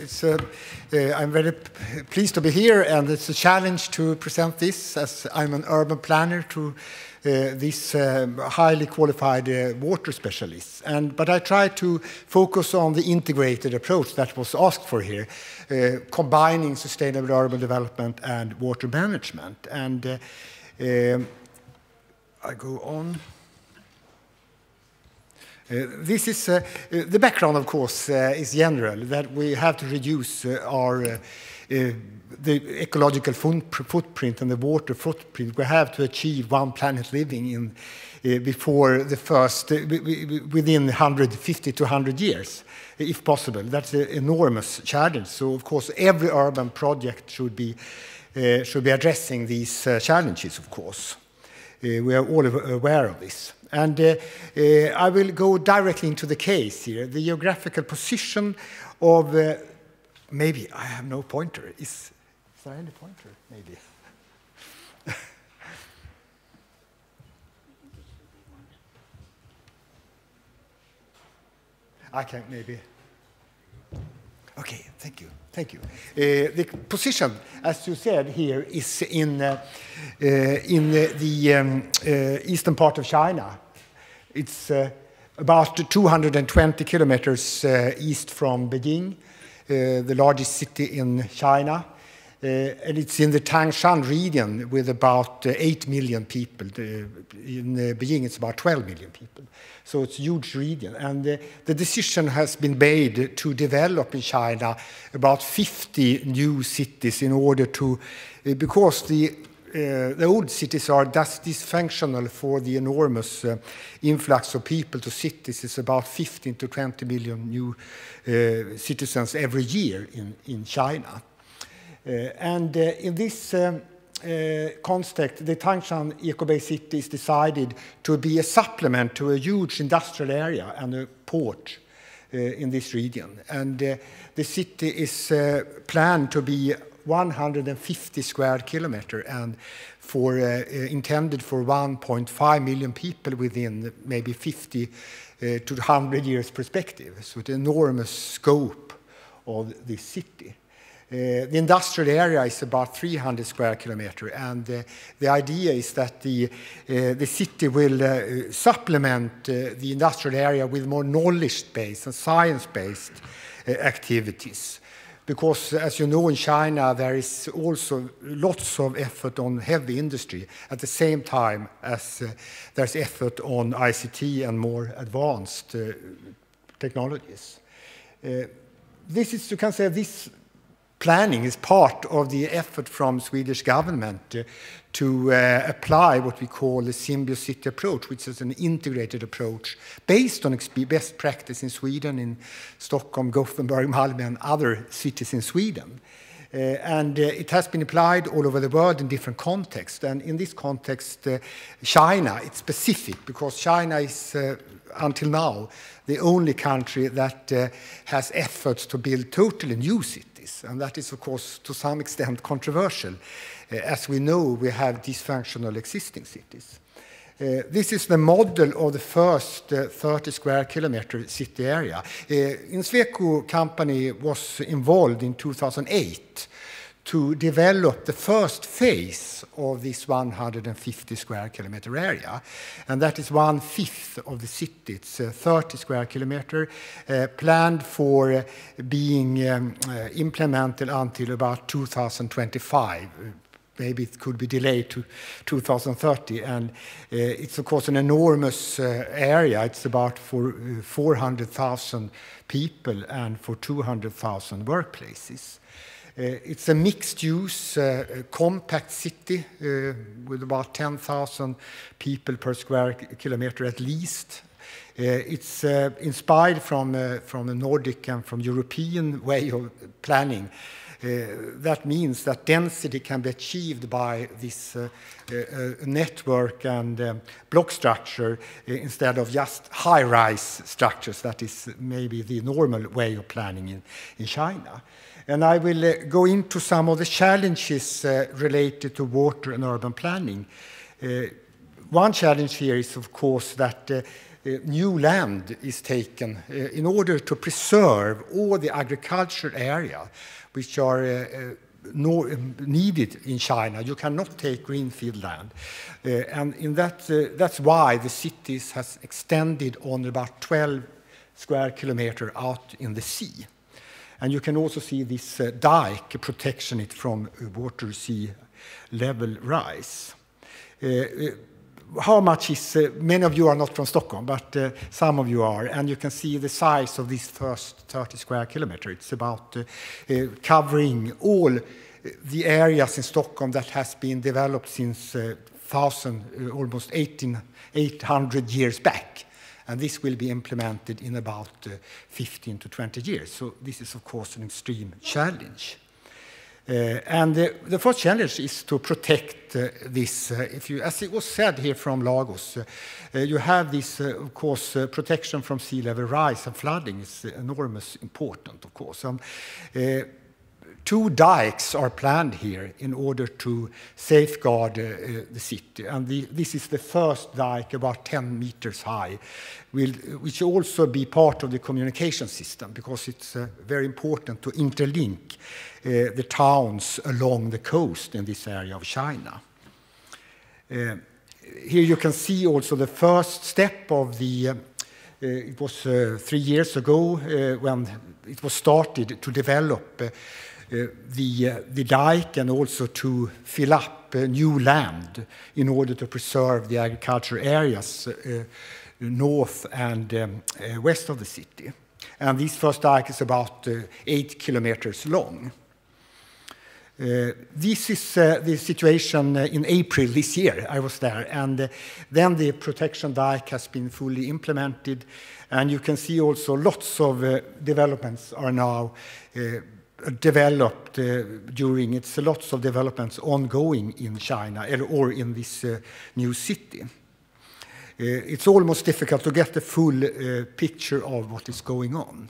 I'm very pleased to be here, and it's a challenge to present this, as I'm an urban planner to these highly qualified water specialists. But I try to focus on the integrated approach that was asked for here, combining sustainable urban development and water management. And I go on. This is the background, of course, is general, that we have to reduce the ecological footprint and the water footprint. We have to achieve one planet living in before the first within 150 to 100 years, if possible. That's an enormous challenge. So, of course, every urban project should be addressing these challenges. Of course, we are all aware of this. And I will go directly into the case here. The geographical position of, maybe I have no pointer. Is there any pointer? Maybe. I can maybe. Okay, thank you. Thank you. The position, as you said here, is in the eastern part of China. It's about 220 kilometers east from Beijing, the largest city in China. And it's in the Tangshan region with about 8 million people. In Beijing, it's about 12 million people. So it's a huge region. And the decision has been made to develop in China about 50 new cities in order to, because the old cities are thus dysfunctional for the enormous influx of people to cities. It's about 15 to 20 million new citizens every year in China. And in this context, the Tangshan Eco-Bay City is decided to be a supplement to a huge industrial area and a port in this region. And the city is planned to be 150 square kilometers and intended for 1.5 million people within maybe 50 to 100 years perspective. So it's an enormous scope of this city. The industrial area is about 300 square kilometers, and the idea is that the city will supplement the industrial area with more knowledge-based and science-based activities. Because, as you know, in China, there is also lots of effort on heavy industry at the same time as there's effort on ICT and more advanced technologies. This is, you can say, this planning is part of the effort from Swedish government to apply what we call the Symbiocity approach, which is an integrated approach based on best practice in Sweden, in Stockholm, Gothenburg, Malmö, and other cities in Sweden. And it has been applied all over the world in different contexts. And in this context, China, it's specific because China is, until now, the only country that has efforts to build totally new cities. And that is, of course, to some extent controversial. As we know, we have dysfunctional existing cities. This is the model of the first 30 square kilometer city area. Sweco company was involved in 2008 to develop the first phase of this 150 square kilometer area. And that is 1/5 of the city. It's 30 square kilometer, planned for being implemented until about 2025. Maybe it could be delayed to 2030. And it's, of course, an enormous area. It's about for 400,000 people and for 200,000 workplaces. It's a mixed-use, compact city with about 10,000 people per square kilometer at least. It's inspired from the Nordic and from European way of planning. That means that density can be achieved by this network and block structure instead of just high-rise structures. That is maybe the normal way of planning in China. And I will go into some of the challenges related to water and urban planning. One challenge here is, of course, that new land is taken in order to preserve all the agricultural area which are needed in China. You cannot take greenfield land. And in that's why the cities has extended on about 12 square kilometers out in the sea. And you can also see this dike protection it from water sea level rise. How much is, many of you are not from Stockholm, but some of you are, and you can see the size of this first 30 square kilometers. It's about covering all the areas in Stockholm that has been developed since almost 800 years back. And this will be implemented in about 15 to 20 years. So this is, of course, an extreme challenge. And the first challenge is to protect this. As it was said here from Lagos, you have this, of course, protection from sea level rise and flooding is enormous important, of course. 2 dikes are planned here in order to safeguard the city. And this is the first dike, about 10 meters high, which will also be part of the communication system because it's very important to interlink the towns along the coast in this area of China. Here you can see also the first step of the, it was 3 years ago when it was started to develop the dike and also to fill up new land in order to preserve the agricultural areas north and west of the city. And this first dike is about 8 kilometers long. This is the situation in April this year. I was there, and then the protection dike has been fully implemented, and you can see also lots of developments are now developed during. It's lots of developments ongoing in China or in this new city. It's almost difficult to get the full picture of what is going on.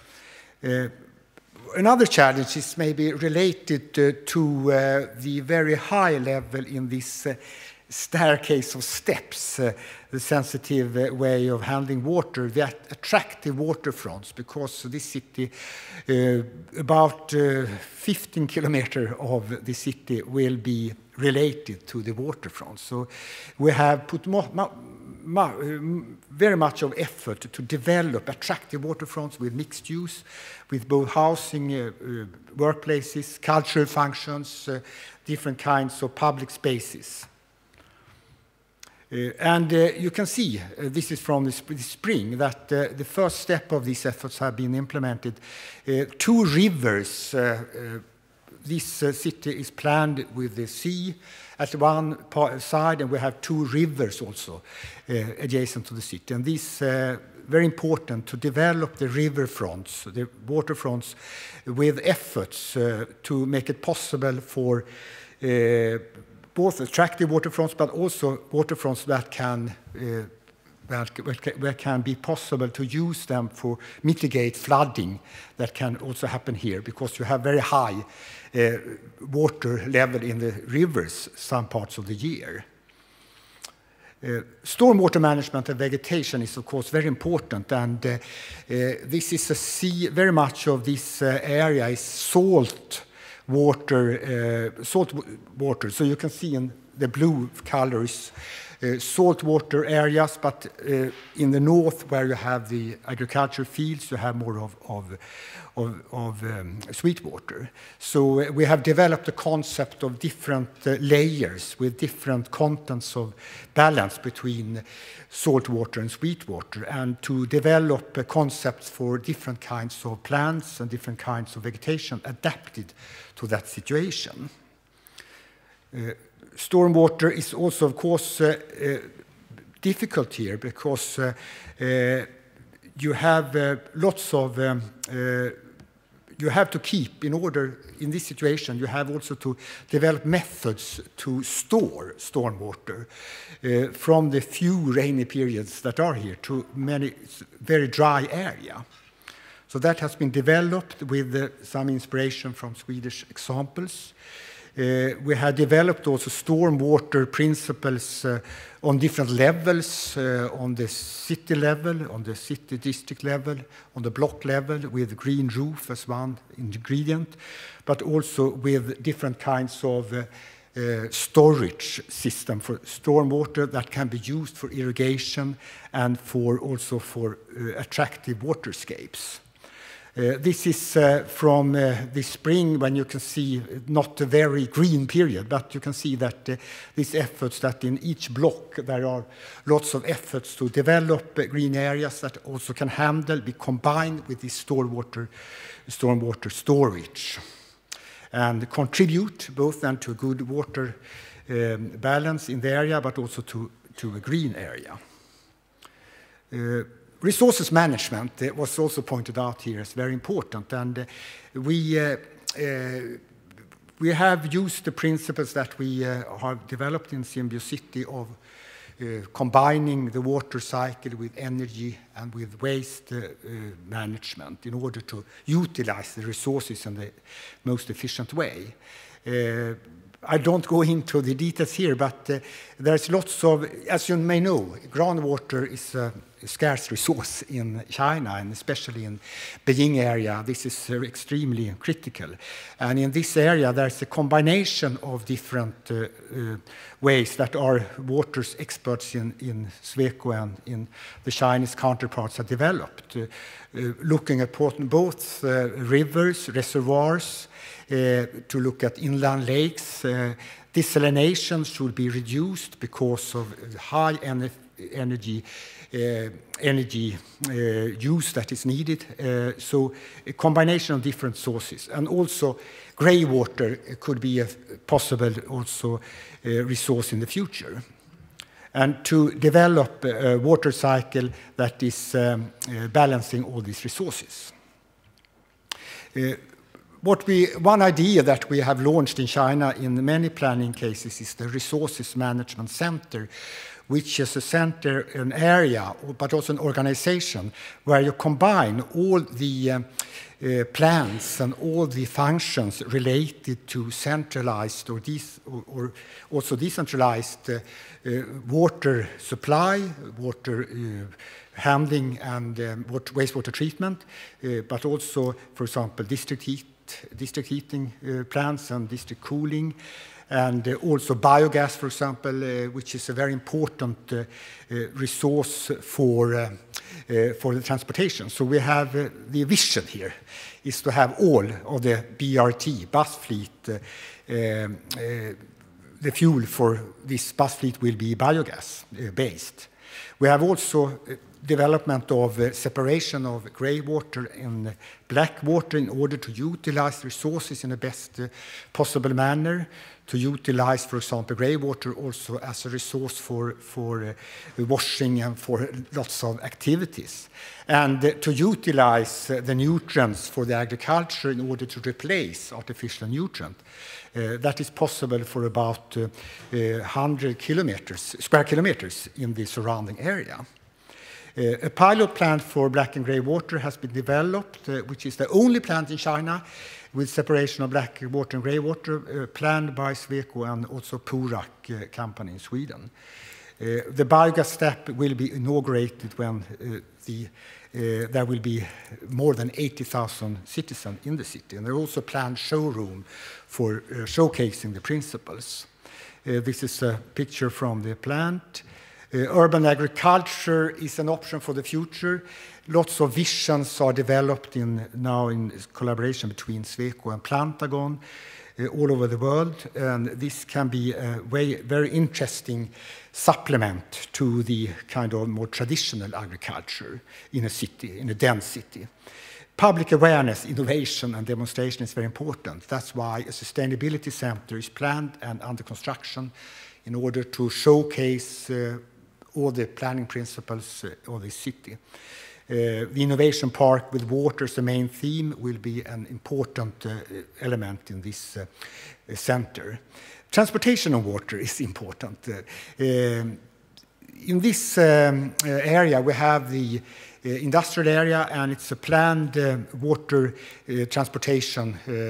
Another challenge is maybe related to the very high level in this staircase of steps, the sensitive way of handling water, the attractive waterfronts, because this city, about 15 kilometers of the city will be related to the waterfront. So we have put very much of effort to develop attractive waterfronts with mixed use, with both housing, workplaces, cultural functions, different kinds of public spaces. And you can see, this is from the spring, that the first step of these efforts have been implemented. 2 rivers, this city is planned with the sea at one side, and we have 2 rivers also adjacent to the city. And this very important to develop the riverfronts, the waterfronts, with efforts to make it possible for both attractive waterfronts, but also waterfronts that can where can be possible to use them for mitigate flooding that can also happen here, because you have very high water level in the rivers some parts of the year. Stormwater management and vegetation is, of course, very important, and this is a sea. Very much of this area is salt water. So you can see in the blue colors saltwater areas, but in the north, where you have the agricultural fields, you have more of sweet water. So we have developed a concept of different layers with different contents of balance between salt water and sweet water, and to develop concepts for different kinds of plants and different kinds of vegetation adapted to that situation. Stormwater is also, of course, difficult here, because you have lots of you have to keep, in order, in this situation, you have also to develop methods to store stormwater from the few rainy periods that are here to many very dry area. So that has been developed with some inspiration from Swedish examples. We have developed also stormwater principles on different levels, on the city level, on the city district level, on the block level, with green roof as one ingredient, but also with different kinds of storage system for stormwater that can be used for irrigation and also for attractive waterscapes. This is from this spring, when you can see not a very green period, but you can see that these efforts, that in each block there are lots of efforts to develop green areas that also can be combined with this stormwater storage, and contribute both then to a good water balance in the area, but also to a green area. Resources management was also pointed out here as very important, and we have used the principles that we have developed in Symbiocity of combining the water cycle with energy and with waste management in order to utilize the resources in the most efficient way. I don't go into the details here, but there's lots of, as you may know, groundwater is a scarce resource in China, and especially in Beijing area, this is extremely critical. And in this area, there's a combination of different ways that our water experts in Sweco and in the Chinese counterparts have developed, looking at both rivers, reservoirs, to look at inland lakes. Desalination should be reduced because of high energy use that is needed. So a combination of different sources. And also grey water could be a possible also resource in the future. And to develop a water cycle that is balancing all these resources. One idea that we have launched in China in many planning cases is the Resources Management Center, which is a center, an area, but also an organization where you combine all the plans and all the functions related to centralized or also decentralized water supply, water handling, and wastewater treatment, but also, for example, district heating plants and district cooling, and also biogas, for example, which is a very important resource for the transportation. So we have the vision here is to have all of the BRT, bus fleet, the fuel for this bus fleet will be biogas based. We have also development of separation of grey water and black water in order to utilize resources in the best possible manner, to utilize, for example, grey water also as a resource for washing and for lots of activities, and to utilize the nutrients for the agriculture in order to replace artificial nutrient. That is possible for about 100 square kilometers in the surrounding area. A pilot plant for black and grey water has been developed, which is the only plant in China with separation of black water and grey water, planned by Sweco and also Purak company in Sweden. The biogas step will be inaugurated when there will be more than 80,000 citizens in the city, and there are also planned showroom for showcasing the principles. This is a picture from the plant. Urban agriculture is an option for the future. Lots of visions are developed now in collaboration between Sweco and Plantagon all over the world, and this can be a very interesting supplement to the kind of more traditional agriculture in a city, in a dense city. Public awareness, innovation, and demonstration is very important. That's why a sustainability center is planned and under construction in order to showcase all the planning principles of the city. The innovation park with water as the main theme will be an important element in this center. Transportation of water is important. In this area we have the industrial area, and it's a planned water transportation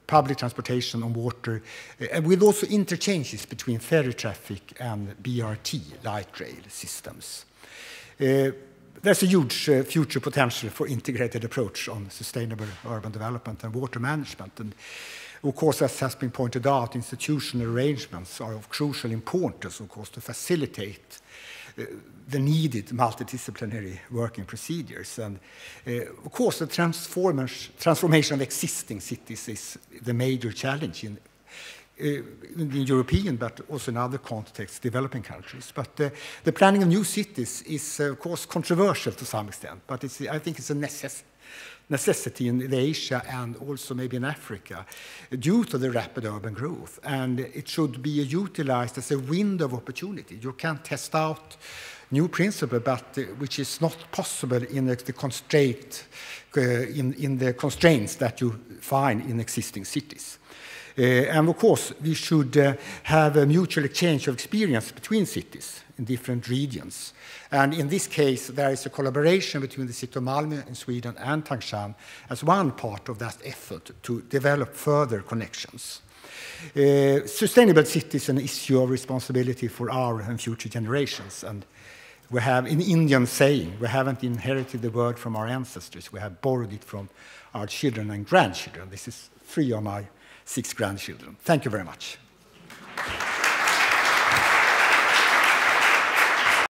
public transportation on water, and with also interchanges between ferry traffic and BRT, light rail systems. There's a huge future potential for integrated approach on sustainable urban development and water management. And of course, as has been pointed out, institutional arrangements are of crucial importance, of course, to facilitate the needed multidisciplinary working procedures. And of course, the transformation of existing cities is the major challenge in the European, but also in other contexts, developing countries. But the planning of new cities is, of course, controversial to some extent, but I think it's a necessity in Asia and also maybe in Africa due to the rapid urban growth. And it should be utilized as a window of opportunity. You can test out new principle, but which is not possible in the constraints that you find in existing cities. And of course, we should have a mutual exchange of experience between cities in different regions. And in this case, there is a collaboration between the city of Malmö in Sweden and Tangshan as one part of that effort to develop further connections. Sustainable cities is an issue of responsibility for our and future generations. And we have an Indian saying, we haven't inherited the word from our ancestors, we have borrowed it from our children and grandchildren. This is 3 of my 6 grandchildren. Thank you very much.